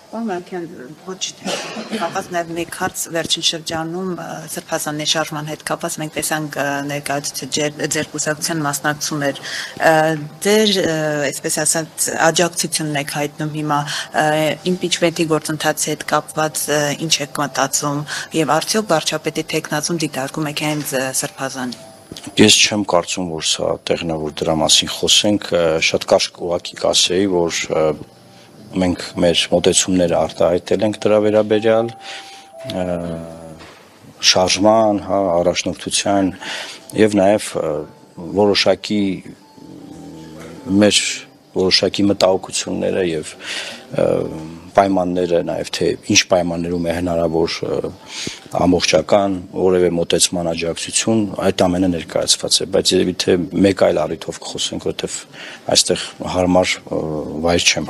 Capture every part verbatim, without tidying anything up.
Պարոն ոչ կապված նաև մեկ հարց վերջին շրջանում սրբազանի շարժման հետ կապված մենք տեսանք ներկայացուցիչ ձեր կուսակցության մասնակցում էր դեր այսպես ասած աջակցությունն եք հայտնում հիմա իմպիչմենտի գործընթացի հետ կապված ինչ եք մտածում եւ արդյոք վարչապետի թեկնածուն դիտարկում եք հենց սրբազանի Ես չեմ կարծում որ սա տեղն է որ դրա մասին խոսենք շատ կարճ ուղղակի կասեի որ մենք մեր մոտեցումները արտահայտել ենք դրա վերաբերյալ շարժման, հա, առաջնորդության եւ նաեւ որոշակի մեր որոշակի մտահոգությունները եւ պայմանները նաեւ թե ինչ պայմաններում է հնարավոր ամբողջական որևէ մոտեցման աջակցություն այդ ամենը ներկայացված է բայց երևի թե մեկ այլ առիթով կխոսենք որովհետեւ այստեղ հարմար վայր չեմ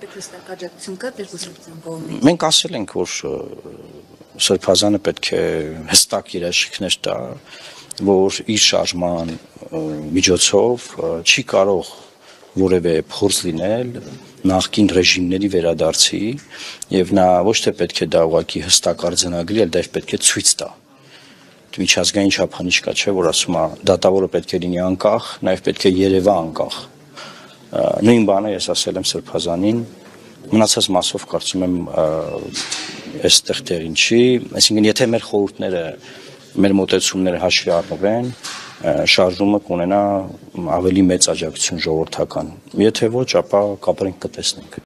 համարում մենք ասել ենք որ սրբազանը պետք է հստակ երաշխիքներ տա որ իր շարժման միջոցով չի կարող որևէ փորձ լինել նախկին ռեժիմների վերադարձի եւ նա ոչ թե պետք է դա ուղղակի հստակ արձանագրի, այլ դա պետք է ցույց տա։ Միջազգային չափանիշ կա, չէ, որ ասում է դատավորը պետք է լինի անկախ, նաեւ պետք է երևա անկախ։ Նույն բանը ես ասել եմ Սրբազանին, մնացած մասով կարծում եմ այստեղ տեղին չի, այսինքն եթե մեր խորհուրդները, մեր մոտեցումները հաշվի առնվեն շարժումը կունենա ավելի մեծ աջակցություն ժողովրդական։ Եթե ոչ, ապա կապրենք կտեսնենք։